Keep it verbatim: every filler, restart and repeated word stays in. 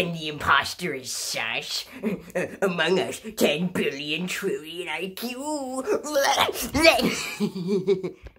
And the imposter is sus. Among Us, ten billion trillion I Q.